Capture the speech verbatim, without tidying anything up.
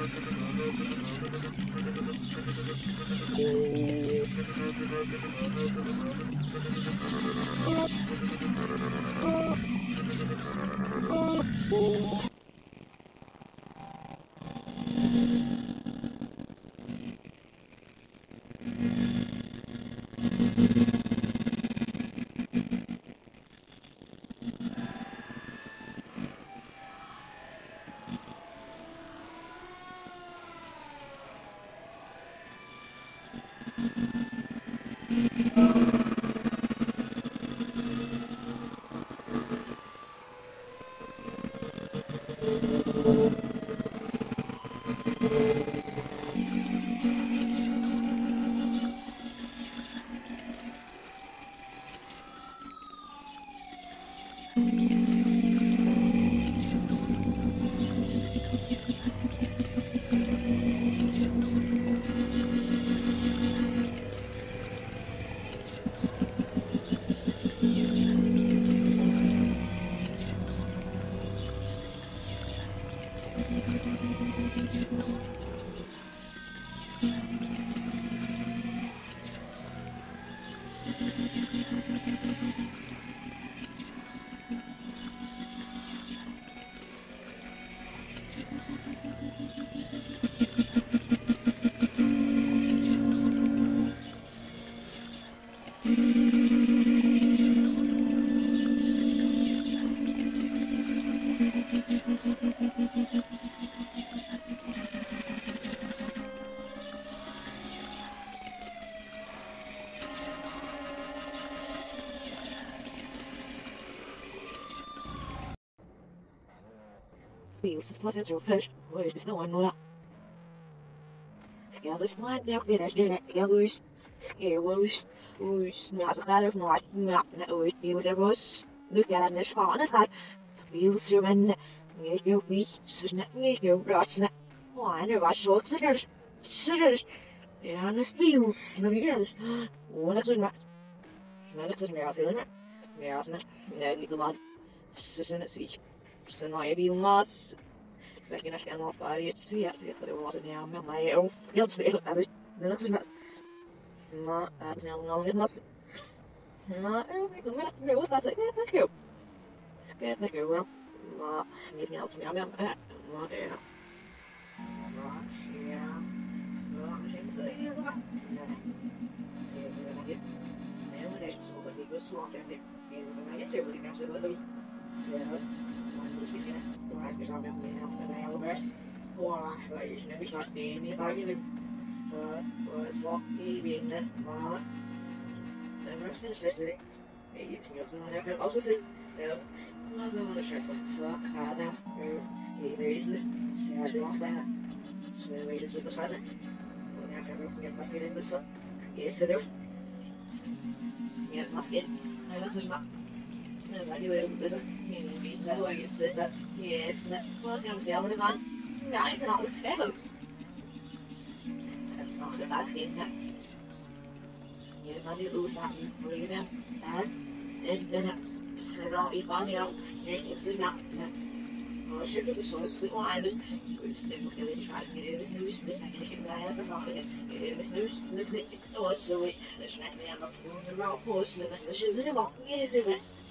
Feels it's not so fresh, where is no one more? Scandalous line now, get as dinner, gallows, here was, who's not a matter of not, not, no, you there was, look at this on his side, feels sermon, make your feet, make your rots, why never I saw scissors, scissors, and the feels, no years, one of the rats, one of the mirrors, mirrors, no, the blood, scissors, see. Sen har jag bilmas. Lägger nästan något varje se se för det var så där med mig och jag ser det är det något som helst. Ma att jag nog inte måste. Ma jag kommer att bli åt alltså. Tack ju. Tack ju. Ma ni jag också jag men ma det. Ma ja. Så jag ska säga det va. Nej. Det är det så att det går så att det är det ser ut att det är så yeah, one week he's gonna go ask us all about me now for the best. Why, like, you never got any either. Uh, was lucky being that, ma. The rest of the city, you can go to the never also say, no, was a little chef of fuck, ah, now, there is this, so I do off by that. So, we just took the father. Well, now, if I don't forget, must get in this one. Yes, so there. Yeah, must get. I don't touch my. As I do it, there's a meaning piece of where you said that, yes, that was him selling it on. Nice and all the hell. That's not a bad thing, that. You money lose that, you believe him, and then, set it all, eat on, you know, it's not, oh, shit, it was so sweet, well, I just, we just didn't really try to get in this news, this, I can get that, I was not going to get in this news, this, it was so, it was nice, I'm not going to route post, and this is a lot, yeah, different.